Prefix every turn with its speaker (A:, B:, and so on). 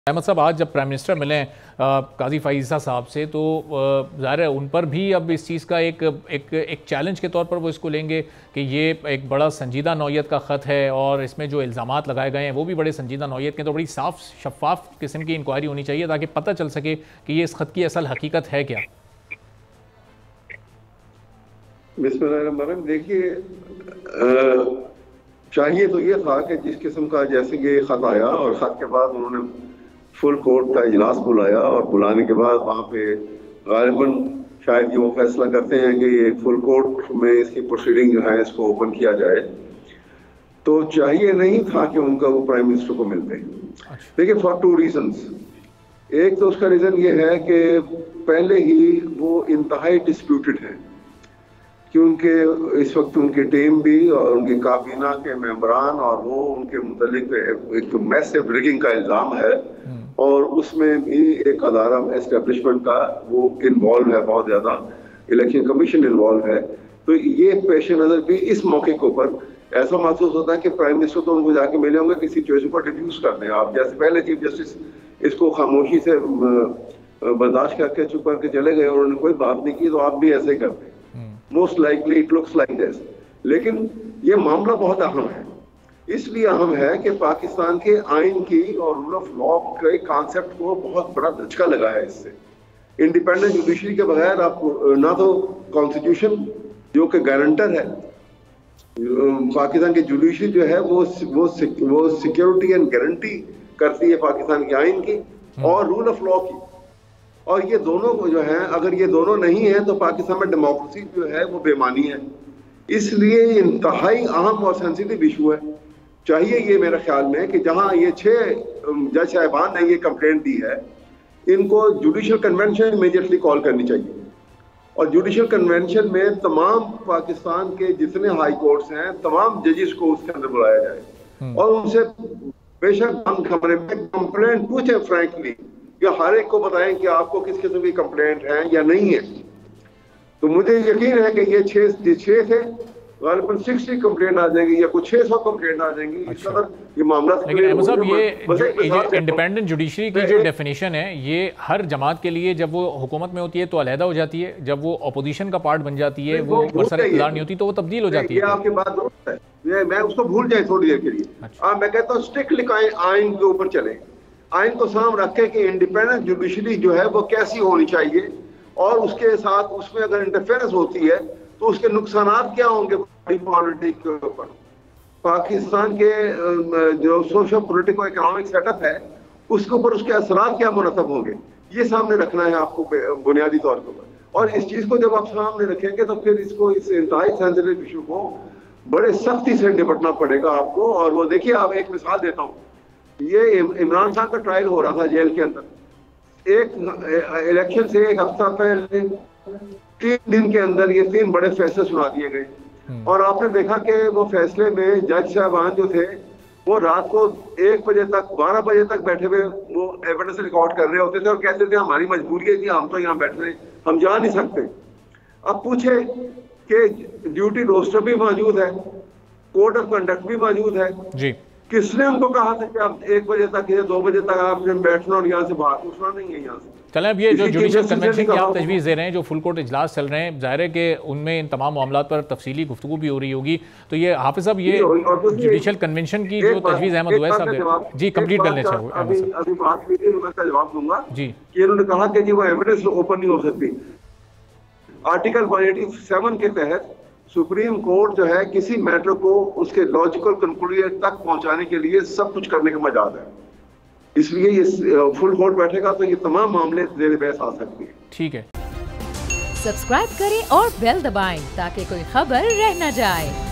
A: अहमद साहब, आज जब प्राइम मिनिस्टर मिले काजी फाइज़ा साहब से तो ज़ाहिर है उन पर भी अब इस चीज़ का एक चैलेंज के तौर पर वो इसको लेंगे कि ये एक बड़ा संजीदा नौयत का ख़त है और इसमें जो इल्ज़ामात लगाए गए हैं वो भी बड़े संजीदा नौयत के, तो बड़ी साफ शफाफ किस्म की इंक्वायरी होनी चाहिए ताकि पता चल सके कि ये इस ख़त की असल हकीकत है क्या।
B: बिस्मिल्लाहिर्रहमानिर्रहीम। देखिए, चाहिए तो ये था कि जिस किस्म का जैसे ये ख़त आया और ख़त के बाद उन्होंने फुल कोर्ट का इजलास बुलाया और बुलाने के बाद वहाँ पे गालिबन शायद ये वो फैसला करते हैं कि ये फुल कोर्ट में इसकी प्रोसीडिंग जो है इसको ओपन किया जाए, तो चाहिए नहीं था कि उनका वो प्राइम मिनिस्टर को मिलते। देखिए, फॉर टू रीजंस। एक तो उसका रीज़न ये है कि पहले ही वो इंतहाई डिस्प्यूटेड है क्योंकि इस वक्त उनकी टीम भी और उनकी काबीना के मेंबरान और वो उनके मुतालिक एक मैसिव रिगिंग का इल्ज़ाम है और उसमें भी एक अदारा एस्टेब्लिशमेंट का वो इन्वॉल्व है, बहुत ज़्यादा इलेक्शन कमीशन इन्वॉल्व है। तो ये पेश नज़र भी इस मौके के ऊपर ऐसा महसूस होता है कि प्राइम मिनिस्टर तो उनको जाके मिले होंगे, किसी सिचुएशन को डिफ्यूज कर दें। आप जैसे पहले चीफ जस्टिस इसको खामोशी से बर्दाश्त करके चुप करके चले गए और उन्होंने कोई बात नहीं की, तो आप भी ऐसे ही करते। Most likely it looks like this. लेकिन ये मामला बहुत अहम है, इसलिए अहम है कि पाकिस्तान के आइन की और रूल ऑफ लॉ के कॉन्सेप्ट को बहुत बड़ा धचका लगा है इससे। इंडिपेंडेंट जुडिशरी के बगैर आप ना तो कॉन्स्टिट्यूशन जो कि गारंटर है, पाकिस्तान की जुडिशरी जो है वो सिक्योरिटी एंड गारंटी करती है पाकिस्तान के आइन की और रूल ऑफ लॉ की, और ये दोनों को जो है अगर ये दोनों नहीं है तो पाकिस्तान में डेमोक्रेसी जो है वो बेमानी है। इसलिए इंतहाई अहम और सेंसिटिव इशू है। चाहिए ये मेरे ख्याल में कि जहां ये 6 जज साहिबान ने ये कंप्लेंट दी है, इनको जुडिशल कन्वेंशन इमीडिएटली कॉल करनी चाहिए और जुडिशल कन्वेंशन में तमाम पाकिस्तान के जितने हाई कोर्ट्स हैं तमाम जजेस को उसके अंदर बुलाया जाए और उनसे बेशक हम कमरे में कंप्लेंट पूछे फ्रैंकली, या हर एक को बताएं कि आपको किस किस्म की कंप्लेंट है या नहीं है। तो मुझे यकीन है कि ये 6 थे, गालिबन 60 कंप्लेंट आ जाएंगी या कुछ 600 कंप्लेंट आ जाएंगी। इस कदर ये मामला।
A: लेकिन अहमद साहब, ये इंडिपेंडेंट जुडिशरी की जो डेफिनेशन है ये हर जमात के लिए जब वो हुकूमत में होती है तो अलहदा हो जाती है, जब वो अपोजिशन का पार्ट बन जाती है, वो बरसर इख्तियार नहीं होती तो वो तब्दील हो जाती है।
B: आपकी बात दुरुस्त है, मैं उसको भूल जाए थोड़ी देर के लिए। मैं कहता हूँ स्ट्रिक्टली आइन के ऊपर चले, आइन को सामने रखे कि इंडिपेंडेंट जुडिशरी जो है वो कैसी होनी चाहिए और उसके साथ उसमें अगर इंटरफेरेंस होती है तो उसके नुकसानात क्या होंगे पॉलिटिक्स के ऊपर। पाकिस्तान के जो सोशल पॉलिटिको इकोनॉमिक सेटअप है उसके ऊपर उसके असरात क्या मुरतब होंगे, ये सामने रखना है आपको बुनियादी तौर पर। और इस चीज को जब आप सामने रखेंगे तो फिर इसको इस इंतहाई सेंसिटिव इशू को बड़े सख्ती से निपटना पड़ेगा आपको। और वो देखिए, आप एक मिसाल देता हूँ, ये इमरान खान का ट्रायल हो रहा था जेल के अंदर। एक इलेक्शन से एक हफ्ता पहले 3 दिन के अंदर ये 3 बड़े फैसले सुना दिए गए और आपने देखा कि वो फैसले में जज साहबान जो थे वो रात को 1 बजे तक 12 बजे तक बैठे हुए वो एविडेंस रिकॉर्ड कर रहे होते थे और कहते थे हमारी मजबूरी है कि हम तो यहाँ बैठ रहे, हम जा नहीं सकते। अब पूछे कि ड्यूटी रोस्टर भी मौजूद है, कोड ऑफ कंडक्ट भी मौजूद है जी, किसने उनको कहा था कि आप 1 बजे तक या 2 बजे तक आपने बैठना और यहाँ से बाहर उठना नहीं है यहाँ से।
A: चलें, अब ये जो जुडिशल कन्वेंशन की आप तजवीज़ दे रहे हैं, जो फुल कोर्ट इजलास चल रहे हैं, जाहिर है कि उनमें इन तमाम मामलों पर तफसीली गुफ्तगू भी हो रही होगी। तो ये हाफिज साहब, ये जुडिशल कन्वेंशन की जो तजवीज़ अहमद उवैस साहब जी कंप्लीट कर लें चाहे
B: अभी बात की थी, मैं उसका जवाब दूंगा
A: जी,
B: कि उन्होंने कहा कि जी वो एविडेंस ओपन नहीं हो सकती। आर्टिकल 187 के तहत सुप्रीम कोर्ट जो है किसी मैटर को उसके लॉजिकल कंक्लूजन तक पहुंचाने के लिए सब कुछ करने का मजाज है, इसलिए ये फुल कोर्ट बैठेगा तो ये तमाम मामले ज़ेर बहस आ सकती है।
A: ठीक है,
C: सब्सक्राइब करें और बेल दबाएं ताकि कोई खबर रह न जाए।